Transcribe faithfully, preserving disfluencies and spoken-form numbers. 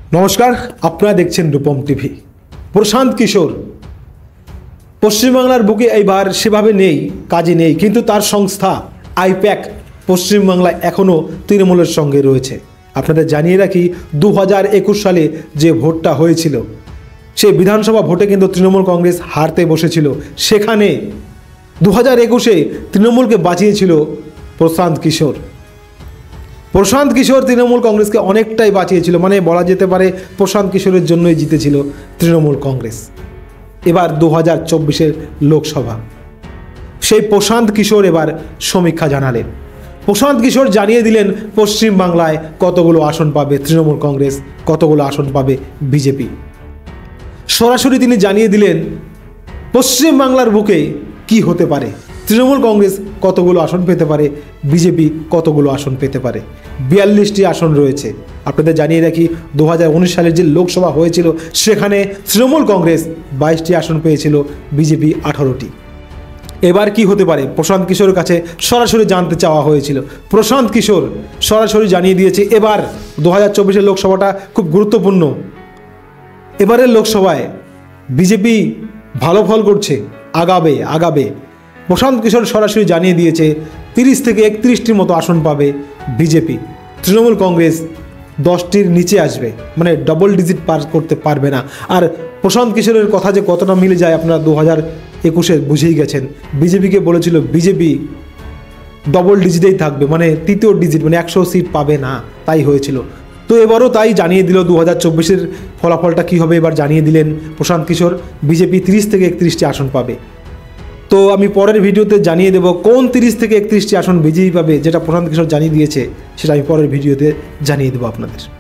নমস্কার, আপনারা দেখছেন রূপম টিভি। প্রশান্ত কিশোর পশ্চিমবাংলার বুকে এইবার সেভাবে নেই, কাজে নেই, কিন্তু তার সংস্থা আইপ্যাক পশ্চিমবাংলায় এখনও তৃণমূলের সঙ্গে রয়েছে। আপনাদের জানিয়ে রাখি, দু হাজার একুশ সালে যে ভোটটা হয়েছিল, সেই বিধানসভা ভোটে কিন্তু তৃণমূল কংগ্রেস হারতে বসেছিল। সেখানে দু হাজার একুশে তৃণমূলকে বাঁচিয়েছিল প্রশান্ত কিশোর। প্রশান্ত কিশোর তৃণমূল কংগ্রেসকে অনেকটাই বাঁচিয়েছিল, মানে বলা যেতে পারে প্রশান্ত কিশোরের জন্যই জিতেছিল তৃণমূল কংগ্রেস। এবার দু হাজার চব্বিশের লোকসভা, সেই প্রশান্ত কিশোর এবার সমীক্ষা জানালেন। প্রশান্ত কিশোর জানিয়ে দিলেন পশ্চিমবাংলায় কতগুলো আসন পাবে তৃণমূল কংগ্রেস, কতগুলো আসন পাবে বিজেপি। সরাসরি তিনি জানিয়ে দিলেন পশ্চিমবাংলার বুকে কি হতে পারে, তৃণমূল কংগ্রেস কতগুলো আসন পেতে পারে, বিজেপি কতগুলো আসন পেতে পারে। বিয়াল্লিশটি আসন রয়েছে। আপনাদের জানিয়ে রাখি, দু হাজার উনিশ সালের যে লোকসভা হয়েছিল, সেখানে তৃণমূল কংগ্রেস বাইশটি আসন পেয়েছিল, বিজেপি আঠারোটি। এবার কি হতে পারে প্রশান্ত কিশোরের কাছে সরাসরি জানতে চাওয়া হয়েছিল। প্রশান্ত কিশোর সরাসরি জানিয়ে দিয়েছে এবার দু হাজার চব্বিশের লোকসভাটা খুব গুরুত্বপূর্ণ। এবারের লোকসভায় বিজেপি ভালো ফল করছে, আগাবে আগাবে প্রশান্ত কিশোর সরাসরি জানিয়ে দিয়েছে তিরিশ থেকে একত্রিশটির মতো আসন পাবে বিজেপি। তৃণমূল কংগ্রেস দশটির নিচে আসবে, মানে ডবল ডিজিট পার করতে পারবে না। আর প্রশান্ত কিশোরের কথা যে কতটা মিলে যায় আপনারা দু হাজার একুশে বুঝেই গেছেন। বিজেপিকে বলেছিল বিজেপি ডবল ডিজিটেই থাকবে, মানে তৃতীয় ডিজিট, মানে একশো সিট পাবে না, তাই হয়েছিল। তো এবারও তাই জানিয়ে দিল। দু হাজার চব্বিশের ফলাফলটা কী হবে এবার জানিয়ে দিলেন প্রশান্ত কিশোর। বিজেপি তিরিশ থেকে একত্রিশটি আসন পাবে। তো আমি পরের ভিডিওতে জানিয়ে দেব কোন তিরিশ থেকে একত্রিশটি আসন বিজেপি পাবে, যেটা প্রশান্ত কিশোর জানিয়ে দিয়েছে সেটা আমি পরের ভিডিওতে জানিয়ে দেবো আপনাদের।